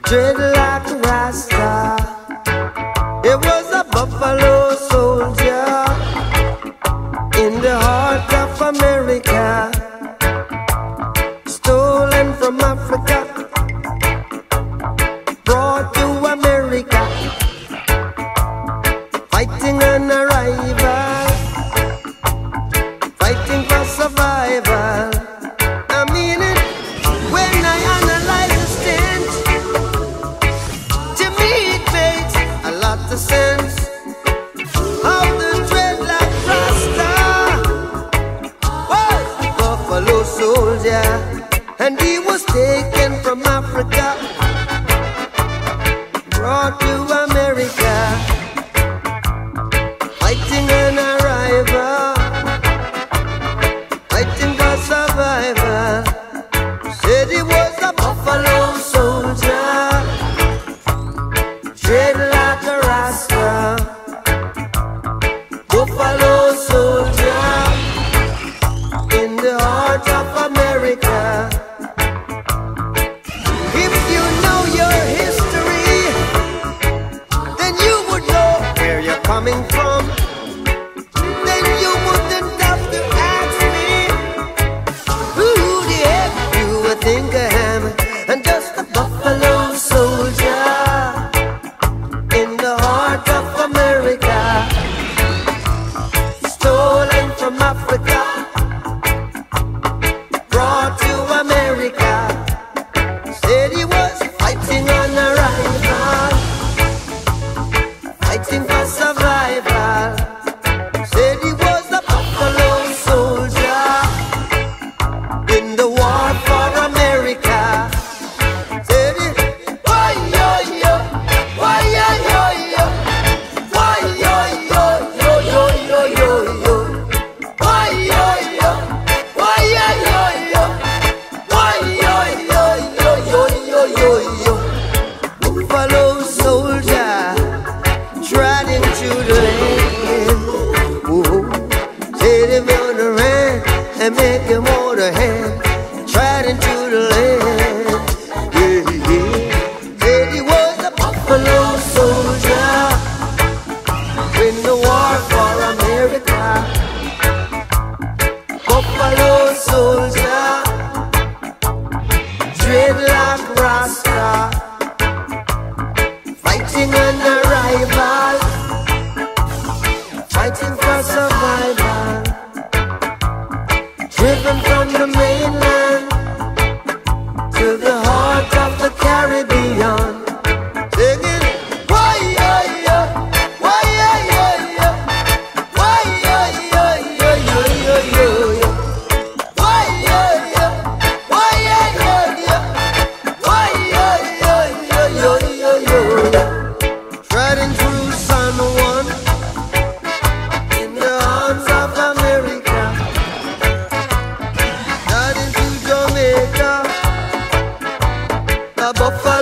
dread like a Rasta. It was a buffalo soldier in the heart of America, stolen from Africa, brought to America, fighting an arrival, fighting for survival. I mean it when I analyze the stint. To me it makes a lot of sense. How the dreadlock Rasta was a buffalo soldier, and he was taken from Africa, brought to America, fighting an arrival, fighting for survival. Said he was a buffalo soldier, dread like a Rasta, buffalo soldier in the heart of America. If you know your history, then you would know where you're coming from. Then you wouldn't have to ask me who the heck you would think I am. I'm just a buffalo soldier in the heart of America, stolen from Africa, brought to America. Said he was fighting on arrival, fighting for survival. Said he was a buffalo soldier in the war for America. Said he, why yo yo, why yo yo yo, why yo yo yo yo yo yo yo, why yo yo, why yo yo yo, why yo yo yo yo yo yo yo. Buffalo soldier trod into the land. Ooh, said him on the land and make him hold a hand. Trod into the land. Yeah, yeah. Said he was a buffalo soldier in the war for America. Buffalo soldier, dread like Rasta, fighting an arrival, fighting for survival, driven from the mainland to the heart of the Caribbean, singing why yo yo, why yo yo yo, why yo yo yo yo yo yo yo, why yo yo, why yo yo yo, why yo yo yo yo yo yo yo. Riding through San Juan in the arms of America, riding through Jamaica, the buffalo